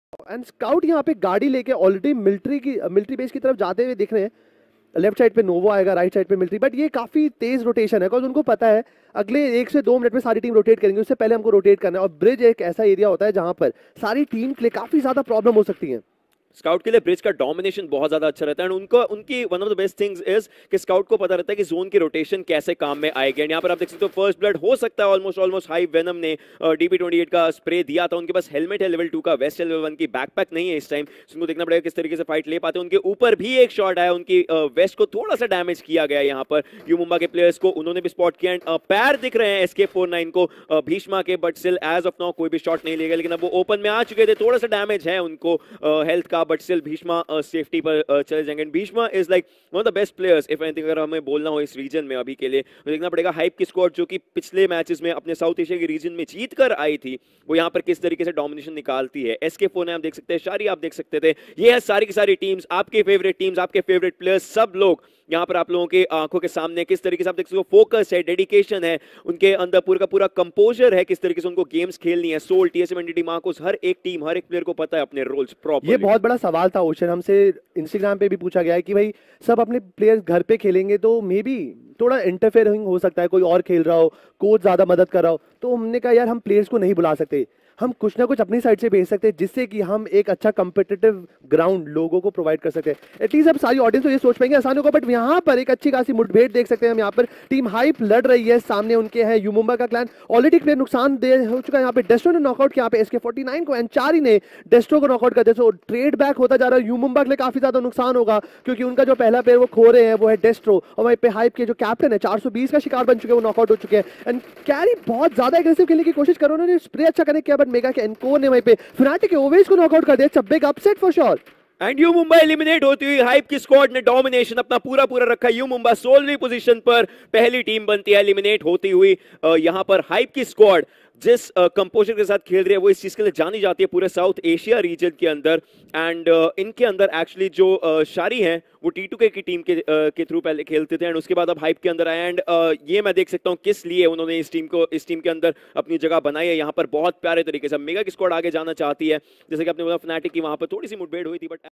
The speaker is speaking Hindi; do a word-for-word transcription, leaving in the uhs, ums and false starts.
एंड स्काउट यहाँ पे गाड़ी लेके ऑलरेडी मिलिट्री की मिलिट्री बेस की तरफ जाते हुए दिख रहे हैं। लेफ्ट साइड पे नोवो आएगा, राइट साइड पे मिलिट्री, बट ये काफी तेज रोटेशन है बिकॉज उनको पता है अगले एक से दो मिनट में सारी टीम रोटेट करेंगे, उससे पहले हमको रोटेट करना है। और ब्रिज एक ऐसा एरिया होता है जहां पर सारी टीम के लिए काफी ज्यादा प्रॉब्लम हो सकती है। स्काउट के लिए ब्रिज का डोमिनेशन बहुत ज्यादा अच्छा रहता है, एंड उनको उनकी one of the best things is कि स्काउट को पता रहता है कि जोन की रोटेशन कैसे काम में आएगी। एंड यहाँ पर आप देख सकते हो फर्स्ट ब्लड हो सकता है ऑलमोस्ट ऑलमोस्ट हाई वेनम ने डीपी ट्वेंटी एट का स्प्रे दिया था। उनके पास हेलमेट है लेवल टू का, वेस्ट लेवल वन की, बैकपैक नहीं है इस टाइम। उनको देखना पड़ेगा किस तरीके से फाइट ले पाते हैं। उनके ऊपर भी एक शॉट आया, उनकी वेस्ट को थोड़ा सा डैमेज किया गया यहाँ पर यू मुंबा के प्लेयर्स को, उन्होंने भी स्पॉट किया। एंड पैर दिख रहे हैं एसके फोर्टी नाइन को भीष्मा के, but still as of now कोई भी शॉट नहीं लेगा। लेकिन अब वो ओपन में आ चुके थे, थोड़ा सा डैमेज है उनको हेल्थ का, बट स्टिल भीष्मा सेफ्टी पर uh, चले जाएंगे। Bhishma is like one of the best players if anything, अगर हमें बोलना हो इस रीजन में अभी के लिए। तो देखना पड़ेगा हाइप की स्क्वाड जो कि पिछले मैचेस में अपने साउथ एशिया के रीजन में जीत कर आई थी, वो यहाँ पर किस तरीके से डोमिनेशन निकालती है। एसके फोन आप देख सकते हैं, शारी आप देख सकते थे, ये है सारी की सारी टीम्स, आपके फेवरेट टीम्स, आपके फेवरेट प्लेयर्स, सब लोग यहाँ पर आप लोगों के आंखों के सामने किस तरीके से आप देख सकते हो फोकस है, डेडिकेशन है, उनके अंदर पूरा का पूरा कंपोजर है, किस तरीके से उनको गेम्स खेलनी है। सोल, टीएसएम, एनडीटी, मार्कोस, हर एक टीम, हर एक प्लेयर को पता है अपने रोल्स प्रॉपर्ली। ये बहुत बड़ा सवाल था ओशन, हमसे इंस्टाग्राम पे भी पूछा गया है कि भाई सब अपने प्लेयर्स घर पे खेलेंगे तो मे बी थोड़ा इंटरफेयरिंग हो सकता है, कोई और खेल रहा हो, कोच ज्यादा मदद कर रहा हो, तो हमने कहा यार हम प्लेयर्स को नहीं बुला सकते, हम कुछ ना कुछ अपनी साइड से भेज सकते हैं जिससे कि हम एक अच्छा कंपिटिटिव ग्राउंड लोगों को प्रोवाइड कर सकते हैं। एटलीस्ट अब सारी ऑडियंस तो ये सोच पाएंगे आसान होगा, बट यहाँ पर एक अच्छी खासी मुठभेड़ देख सकते हैं हम। यहाँ पर टीम हाइप लड़ रही है, सामने उनके हैं यू मुंबा का क्लैन, ऑलरेडी प्लेयर नुकसान दे हो चुका है। यहाँ पे डेस्ट्रो ने नॉकआउट किया, यहाँ पे एसके फोर्टी नाइन को, एंड चारी ने डेस्ट्रो को नॉकआउट कर दिया। सो ट्रेड बैक होता जा रहा है, यू मुंबा के लिए काफी ज्यादा नुकसान होगा क्योंकि उनका जो पहला प्लेयर वो खो रहे हैं वो है डेस्ट्रो, और वहीं पे हाइप के जो कैप्टन है चार सौ बीस का शिकार बन चुके हैं, वो नॉकआउट हो चुके हैं। एंड कैरी बहुत ज्यादा एग्रेसिव खेलने की कोशिश कर रहे हैं, स्प्रे अच्छा कनेक्ट किया, बट मेगा के एनको ने वहीं पे फनाटिक के ओवेज को नॉकआउट कर दिया। It's a big upset for sure. And U Mumbai eliminate होती हुई, हाइप की स्क्वाड ने डोमिनेशन अपना पूरा पूरा रखा। यू मुंबा सोलहवीं पोजीशन पर पहली टीम बनती है एलिमिनेट होती हुई। यहां पर हाइप की स्क्वाड जिस कंपोजर uh, के साथ खेल रही है वो इस चीज के लिए जानी जाती है पूरे साउथ एशिया रीजन के अंदर। एंड uh, इनके अंदर एक्चुअली जो uh, शारी हैं वो टी टू के की टीम के uh, के थ्रू पहले खेलते थे, एंड उसके बाद अब हाइप के अंदर आए। एंड uh, ये मैं देख सकता हूँ किस लिए उन्होंने इस टीम को इस टीम के अंदर अपनी जगह बनाई है। यहाँ पर बहुत प्यारे तरीके से मेगा की स्क्वाड आगे जाना चाहती है, जैसे कि आपने बोला फनाटिक की वहां पर थोड़ी सी मुठभेड़ हुई थी, बट